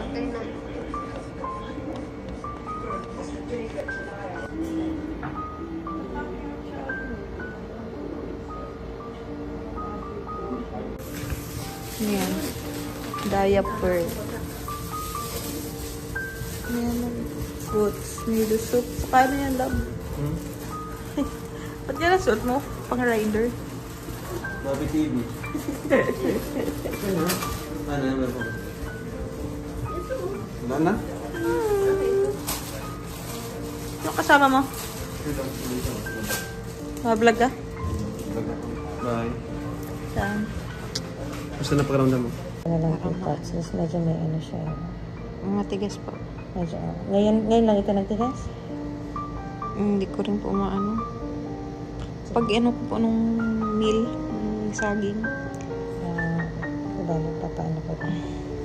Okay na. Ayan. Diaper. Ayan. Fruits. Nido soup. Saka ano yan, love? Ba't yan nasuot mo? Pang rider? Bobby TV. Ano na ba? Wala na? Yung kasama mo? Vlog ka? Bye. Saan? Basta na pakiramdam mo? Ano lang kita, since medyo may ano siya. Matigas po. Medyo, ngayon lang ito nagtigas? Hindi ko rin po maano. Pag ano ko po nung meal, nung saging. Diba, nagpapaano ko ba?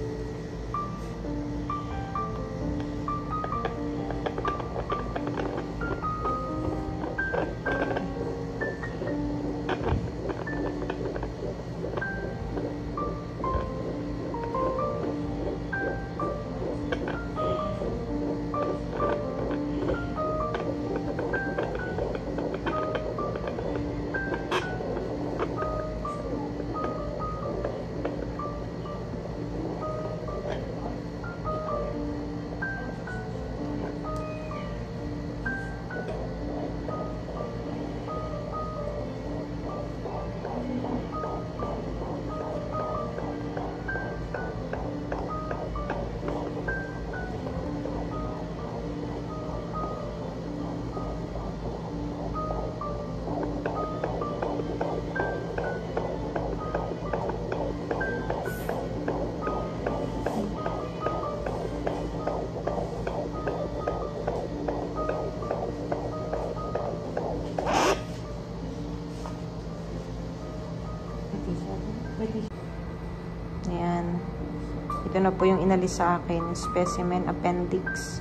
Ayan. Ito na po yung inalis sa akin. Specimen appendix.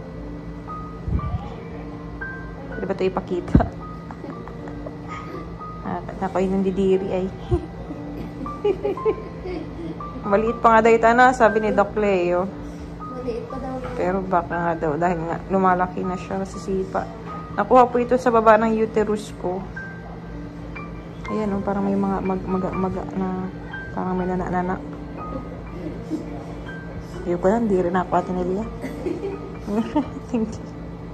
Pwede ba ito ipakita? Ako yung nandidiri ay. Maliit pa nga daw ito, ano? Sabi ni Doc Leo. Maliit pa daw. Pero baka nga daw. Dahil nga lumalaki na siya sa sipa. Nakuha po ito sa baba ng uterus ko. Ayan, oh, parang may mga maga na parang may nana-nana. Ayoko na, hindi rin ako Ate Nelia. Thank you.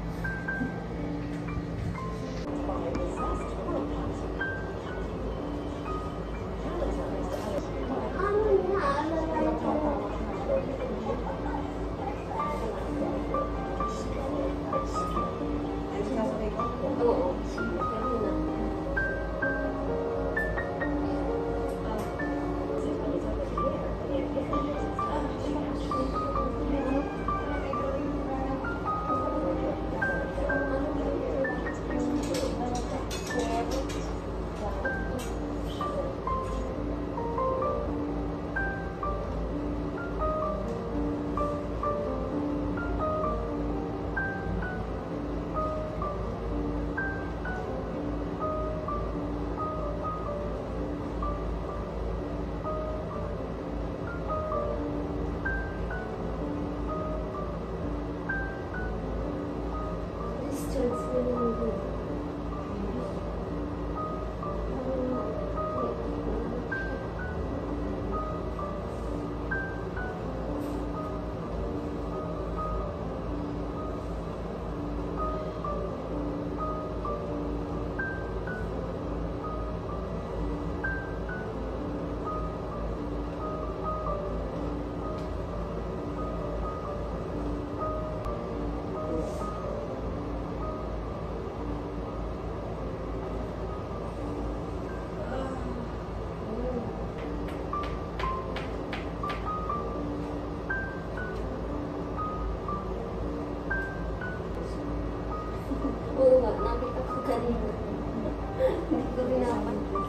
Oo nga, nakita ko kanina. Hindi ko binapansin.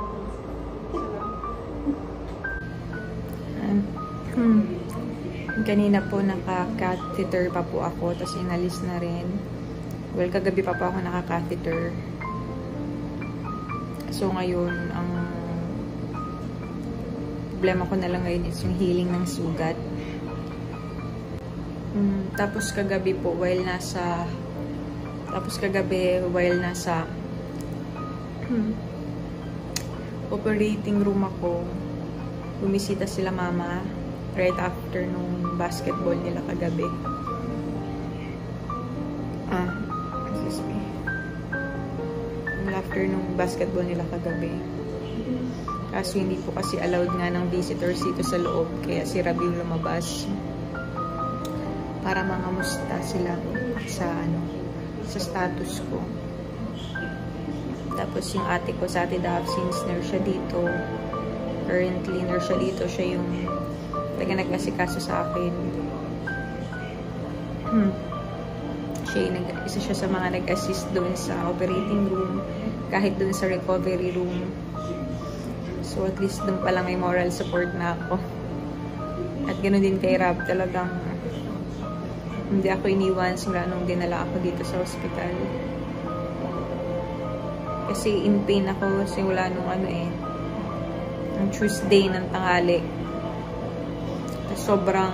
Kanina po naka-catheter pa po ako, tapos inalis na rin. Well, kagabi pa po ako naka-catheter. So ngayon, ang problema ko na lang ngayon is yung healing ng sugat. Tapos kagabi while nasa operating room ako, bumisita sila mama right after nung basketball nila kagabi. Excuse me. After nung basketball nila kagabi. Kaso hindi po kasi allowed nga ng visitors dito sa loob, kaya si Rabi lumabas para mangamusta sila sa status ko. Tapos yung ate ko sa Ate Dab, since nurse siya dito, currently nurse siya dito, siya yung nagmasikaso sa akin. Isa siya sa mga nag-assist doon sa operating room, kahit doon sa recovery room. So at least doon pa lang may moral support na ako. At ganoon din kay Rab, talagang hindi ako iniwan simula nung dinala ako dito sa hospital. Kasi in pain ako simula nung ang Tuesday ng tanghali. Sobrang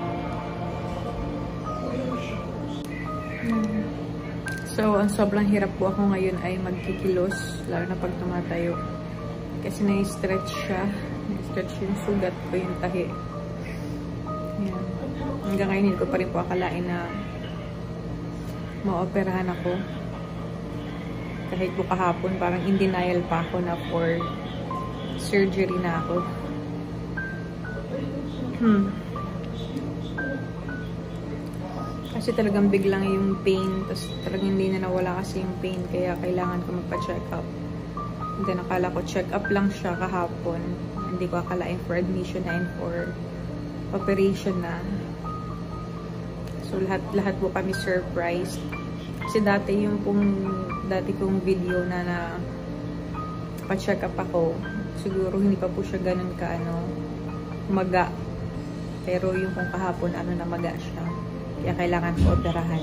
ang sobrang hirap po ako ngayon ay magkikilos, lalo na pag tumatayo. Kasi na-stretch siya. Na-stretch yung sugat ko, yung tahi. Yan. Hanggang ngayon, hindi ko pa rin po akalain na maoperahan ako. Kahit po kahapon, parang in denial pa ako na for surgery na ako. Kasi talagang biglang yung pain, tapos talagang hindi na nawala kasi yung pain, kaya kailangan ko magpa-check up. And then akala ko check up lang siya kahapon. Hindi ko akalain for admission na and for operation na. So lahat po kami surprised. Kasi dati kong video na pa-check up ako, siguro hindi pa po siya ganun maga. Pero yung kung kahapon na maga siya. Kaya kailangan ko operahan.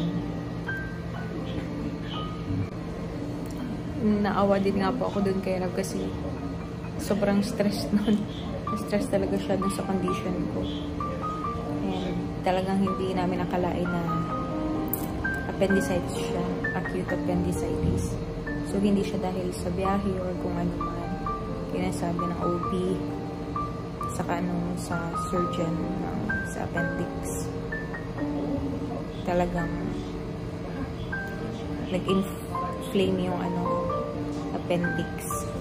Naawa din nga po ako dun kay Rab kasi sobrang stress nun. Stress talaga siya dun sa condition ko. And talagang hindi namin nakalain na appendicitis siya. Acute appendicitis. So hindi siya dahil sa biyahe or kung ano man. Kinasabi ng OP saka sa surgeon sa appendix. Talagang nag-inflame yung appendix.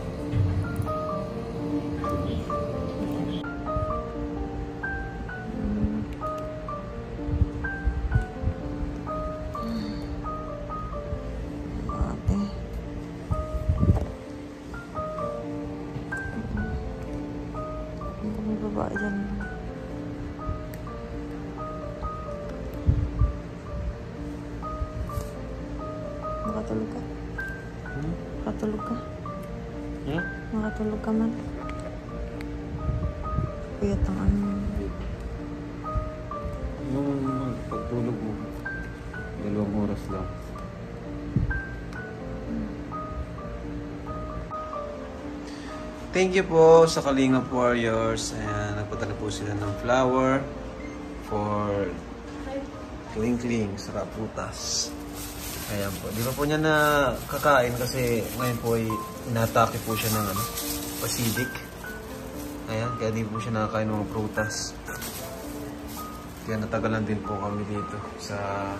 May babae dyan. Makatulog ka? Makatulog ka? Makatulog ka man? Puyat ang Yung pagtulog mo, 2 oras lang. Thank you po sa Kalingap Warriors. Ayan, nagpunta na po sila ng flower for kling-kling sa Raputas. Ayan po. Di ba po niya na kakain kasi ngayon po ay inatake po siya ng acidic. Ayan, kaya di po siya nakakain ng mga prutas. Kaya natagalan din po kami dito sa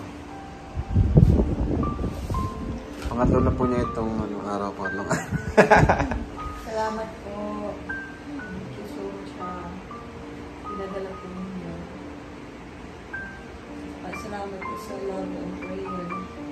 pangatlo na po niya itong araw po. Salamat po. Thank you so much. Pinadala po ninyo. Salamat po sa love and prayer.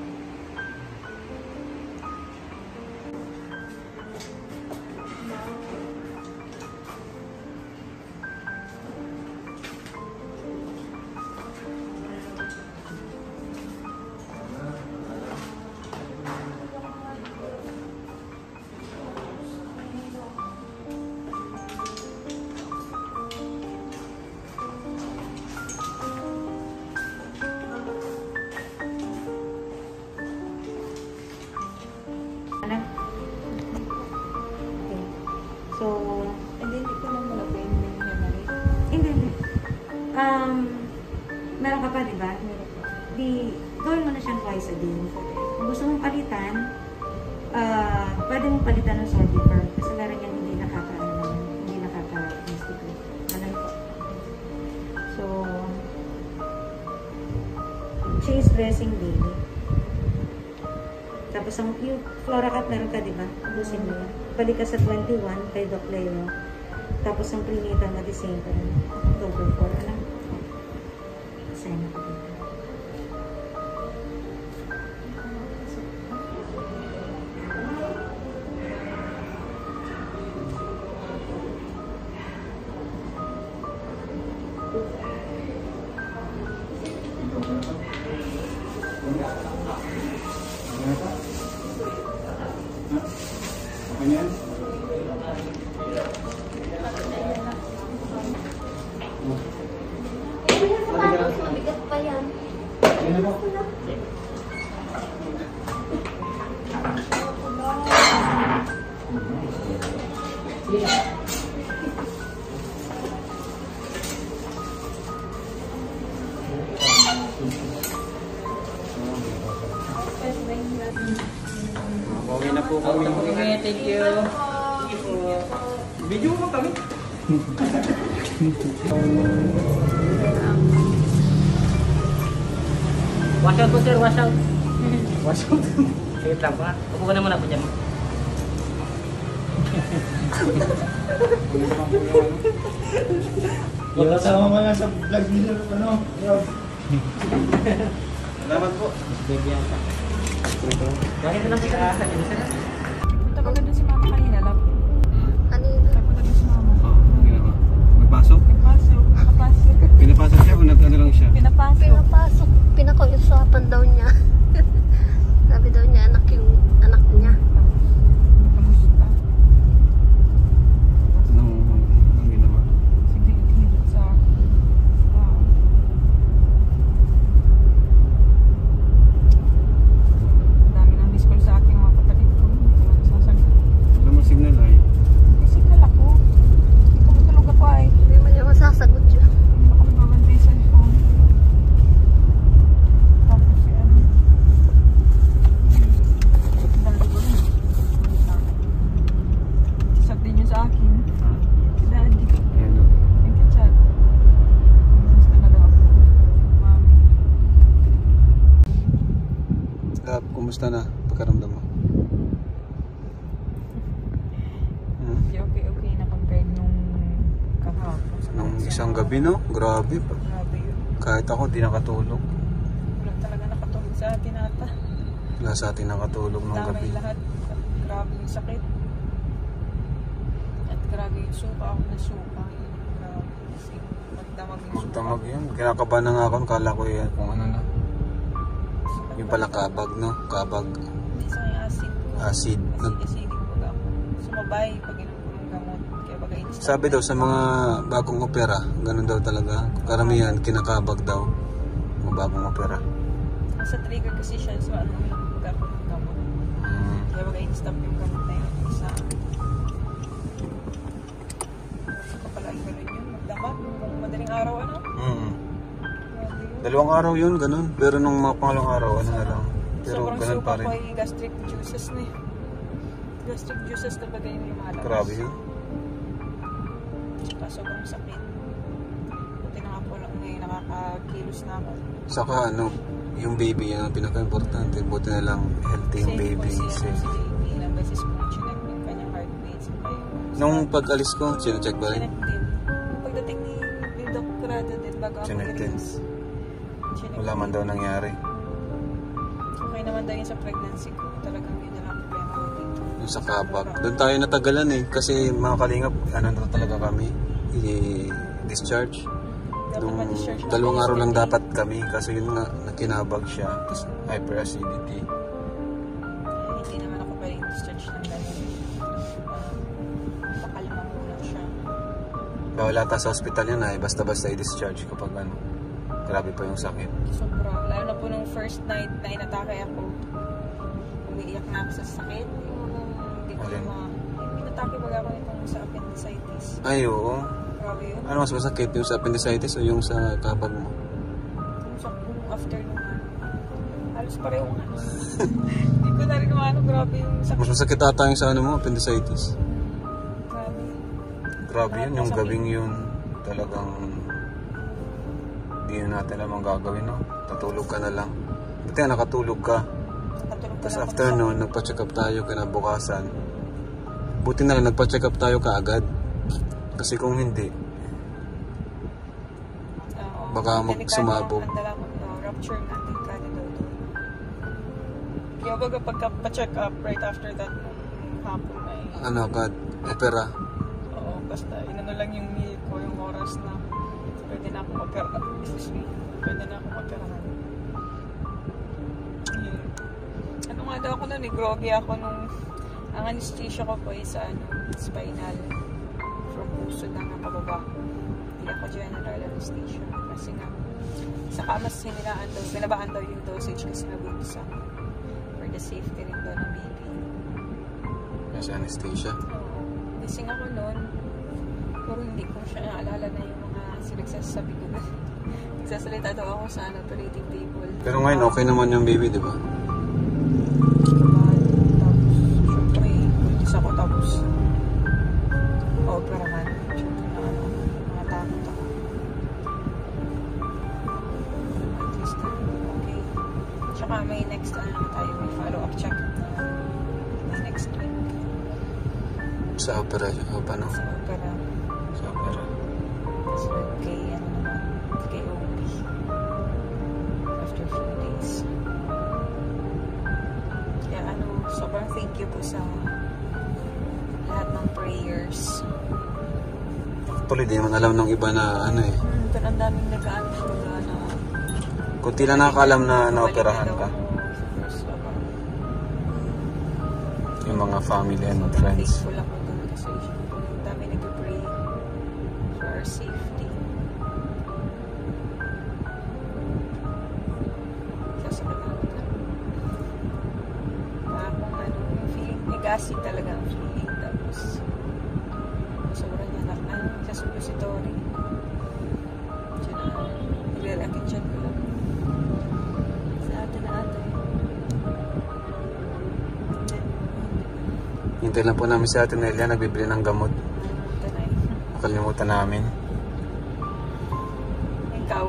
So, hindi ko na muna appointment niya, Marie. Hindi. meron ka pa, di ba? Di, gawin mo na siyang twice a day. Kung gusto mong palitan, pwede mong palitan ng Sorbi Firm. Kasi meron yan hindi nakaka-instigate. Alam ko. So, cheese dressing daily. Tapos, yung Floracat meron ka, di ba? Ubusin mo yan. Balik ka sa 21 kay Doc Leo. Tapos, ang prenatal na the same time. October 4. Alam? Sign ako dito. Mabigat pa yan. Okay na po kami. Okay, thank you. Video mo kami. Wash out po sir, wash out. Wash out? Wait lang pa. Upo ka na muna po dyan. Yung kasama mo nga sa vlog nila, ano? Salamat po. Baby yata. Bakit na lang po sa akin? Punta ba doon si mama kanina? Kanina. Punta doon si mama. Oo, ginawa. Magpasok? Nakapasok. Pinapasok siya o nag-ano lang siya? Pinapasok. Pinakausapan daw niya. Sabi daw niya, anak yung anak niya. Kamusta? Anong ginawa? Sige, itinigit sa... dami ng miss call sa aking mga kapatid ko. Hindi ko lang sasagot. Wala mo signal ay. May signal ako. Hindi ko matulog ako ay. Hindi mo niya masasagot yun. Hindi ako nagbabantay sa phone. Tapos si ano. Dalawa ko rin. Chat din yun sa akin. Si daddy. Ayan o. Nagka-chat. Gusto na daw ako. Mami. Love, kumusta na? Pagkaramdam mo? Okay na compared nung kahapon. Nung isang gabi, no? Grabe. Grabe yun. Kahit ako, di nakatulog. Wala talaga nakatulog sa atin ata. Wala sa atin nakatulog nung gabi. Damay lahat. Grabe yung sakit. At grabe yung suka. Ako na suka. Grabe. Kasi magdamag yung suka. Magdamag yun. Kinakabahan na nga ako. Kala ko yan kung ano na. Yung pala kabag, no? Kabag. Hindi sa may acid ko. Acid. Acid ko ako. Sumabay pag inom ko ng gamot. Kaya baga inis. Sabi daw sa mga bagong opera, ganun daw talaga. Karamihan, kinakabag daw. Mga bagong opera. Sa trigger kasi siya. So ano, inom ko ako ng gamot. Kaya baga in-stop yung gamot na yun. Isa. Kapag ay ganun yun. Magdamag. Kung madaling araw ano. Grabe yun. Dalawang araw yun, ganun. Pero nung mga pangalawang araw, ano na lang. Pero Sobrang ganun suka pa ko rin. ay gastric juices na yun. Gastric juices na bagay yung lumalabas. Grabe yun. Tsaka sobrang sakit. Buti na nga po lang ngayon nakakakilos na ako. Saka ano, yung baby yan ang pinaka-importante. Buti na lang healthy yung baby. Si Safe. baby, ilang beses ko chinek yung kanyang heartbeat. Saka yung... Nung pag-alis ko, sino-check ba rin? Chinek din. Pagdating ni Dr. Rado din bago ako Chinek din. i-release. Chinek Wala man din. daw nangyari. Okay naman daw yun sa pregnancy ko. Talagang yun na lang problema ko dito. Yung sa kabag. Doon tayo natagalan eh. Kasi mga kalingap, ano na talaga kami, i-discharge. Nung ma-discharge na dalawang ako araw lang yesterday. dapat kami. Kasi yun nga, nakinabag siya. Tapos hyperacidity. Hindi naman ako pwedeng discharge ng ganun. Pakalma muna siya. Bawal ata sa hospital yun ay basta-basta i-discharge kapag ano. Grabe pa yung sakit. Sobra. Lalo na po nung first night na inatake ako. Umiiyak na ako sa sakit. Yung hindi ko Alin? inatake baga ako nitong sa appendicitis. Ay, oo. Grabe yun. Ano mas masakit? Yung sa appendicitis o yung sa kabag mo? after nung halos pareho nga. Hindi ko na rin grabe yung sakit. Mas masakit ata yung sa ano mo, appendicitis. Grabe. Grabe yun, yung gabing yun. Talagang hindi natin naman gagawin, no? Tatulog ka na lang. Buti nga nakatulog ka. Tapos after noon, nagpa-check up tayo kinabukasan. Buti na lang nagpa-check up tayo kaagad. Kasi kung hindi, baka sumabog. Rupture natin ka nito. Kaya baga pagka-check up right after that hapon ay ano agad? Opera? Oo, basta inano lang yung meal ko, yung oras na pwede na akong opera. Pwede na akong operahan. Ano nga daw ako nun, groggy ako nung ang anesthesia ko po is spinal from puso na nakababa. Hindi ako general anesthesia kasi nga sa kamas sinabaan daw yung dosage kasi nabuntis ako for the safety rin daw ng baby. Kasi anesthesia? Oo. Gising ako nun pero hindi ko siya naalala na yung mga sinagsasabi ko na nagsasalita daw ako sa operating table. Pero ngayon okay naman yung baby, di ba? Ako tapos operahan. Siyempre na nakatakot ako. At least okay. Tsaka may next tayo, may follow-up check may next week. Sa opera, o paano? Sa opera. Sa opera. Tapos kay OP. After few days. Kaya sobrang thank you po sa lahat ng prayers. Actually, di naman alam ng iba na Pero ang daming nag-ano na kunti lang nakakaalam na naoperahan ka. Yung mga family and friends. Thankful ako dun kasi ang dami nag-pray for our safety. Sasakit na yung feeling, negasi talaga ang feeling. Sobrang yanak na sa suppository. Diyan na, nilalakin dyan ko lang. Sa atin na atin. Hintay lang po namin si Ate Nelia, nagbibili ng gamot. Nakalimutan namin. Ikaw?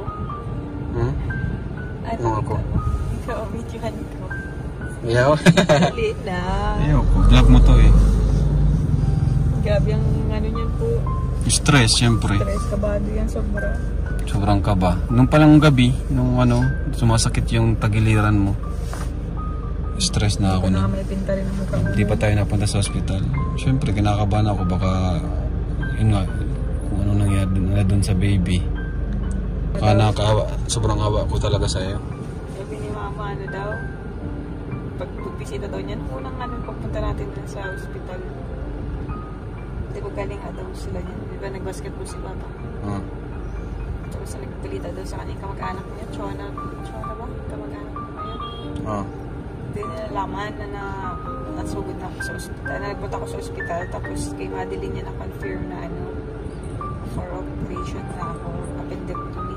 Ano ako? Ikaw, videohan ko. Iyaw? Liit na. Iyaw po, vlog mo to eh. Grabe ang niyan po. Stress, syempre. Stress, kabado yan, sobra. Sobrang kaba. Nung palang gabi, nung sumasakit yung tagiliran mo. Stress na ako na. May pinta rin ang mukha mo. Hindi pa tayo napunta sa hospital. Syempre, kinakabahan ako. Baka, yun nga, kung ano nangyari na doon sa baby. Baka nakakawa. Sobrang awa ko talaga sa'yo. Sabi ni Mama, daw, pag bisita daw niyan, unang pagpunta natin dun sa hospital. Di ba galing daw sila niyan? Di ba nag-basketball si Papa? Tapos nagbalita daw sa kanyang kamag-anak niya. Chona ba? Kamag-anak niya yun? Hindi nila laman na nasugod na ako sa ospital. Nagpunta ako sa ospital. Tapos kay Madeline niya na-confirm na for operation na ako. Appendectomy.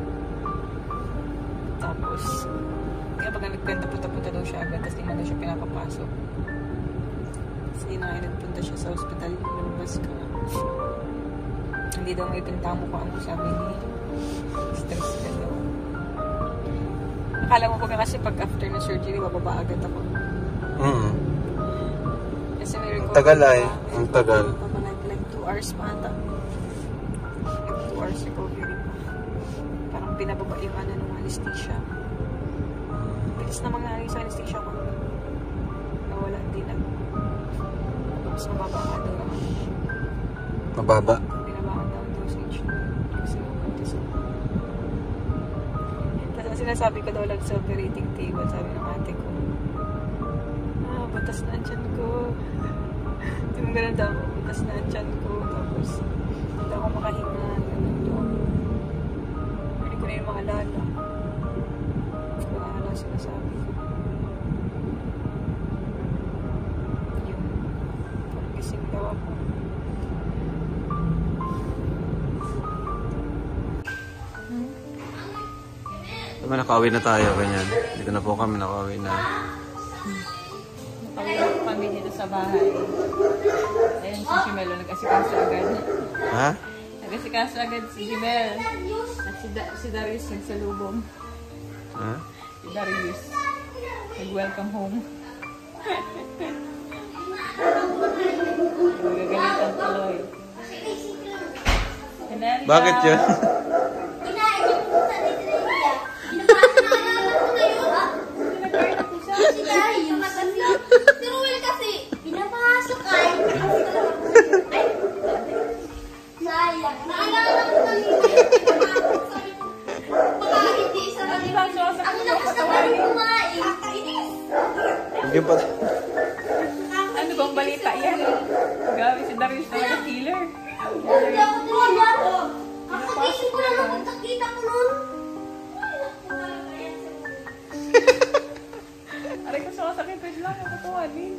Tapos kaya pag nagpunta-punta daw siya agad. Tapos hindi daw siya pinapapasok. Kasi nagpunta siya sa ospital. Lumabas ka. Hindi daw may pinta mo ko ang sabi ni stress ka daw. Akala mo ko kasi pag after na surgery, bababa agad ako. Kasi may record. Tagal ay. Ang tagal. Like 2 hours pa ata. 2 hours recovery pa. Parang binababa yung ng anesthesia. Bilis na mangyari sa anesthesia ko. Nawala din ako. Tapos mababa nga daw. Mababa? Binabaan daw ang dosage. Kasi mag-contis ako. Tapos sinasabi ko daw lang sa operating table, sabi ng ate ko, butas na ang tiyan ko. Hindi mo ganun daw, butas na ang tiyan ko. Tapos, hindi ako makahinga. Ganun daw. Hindi ko na yung mga lala. Mga lala sinasabi ko. Yun. Parang gising daw ako. Diba nakauwi na tayo, ganyan. Dito na po kami, nakauwi na. Nakauwi kami dito sa bahay. Ayun si Jimelo, nag-asikaso agad. Ha? Nag-asikaso agad si Jimel. At si Darius nagsalubong. Ha? Si Darius. Nag-welcome home. Magagalitan tuloy. Bakit yun? Hindi pa. Ano bang balita yan? Grabe si Darius talaga killer. Aray ko sa sakit lang, nakatuwanin.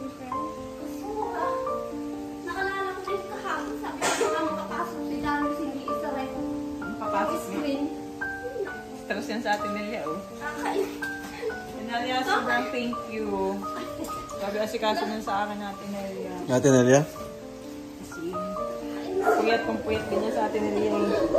Nakalala ko din kahapon, sabi ko na makapasok si Darius, hindi isa rin. Papasok niya. Stress yan sa atin nila, oh. Nelia, sobrang thank you. Sabi asikaso nun sa akin natin, Nelia. Ate Nelia? Kasi, puyat kung puyat din niya sa atin, Nelia.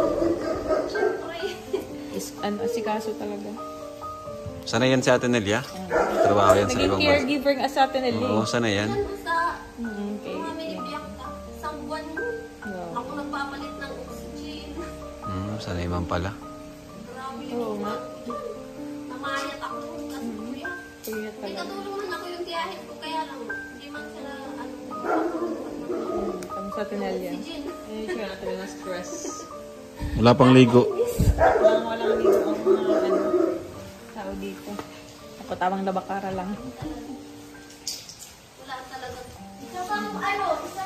Asikaso talaga. Sana yan si Ate Nelia? Trabaho yan sa Naging ibang bansa. caregiver nga sa atin, Nelia. Oo, sana yan. Okay. Isang buwan ako nagpapalit ng oxygen. Sana ibang pala. Oo nga. Namayat ako kasi kuya. Puyat May talaga. katulong man ako yung tiyahin ko, kaya lang, hindi man sila, Kami sa atin, Nelia. Ayun siya natin na stress. Wala pang ligo. Walang dito ang mga tao dito. Ako tamang labakara lang. wala talaga. Isa pang, isa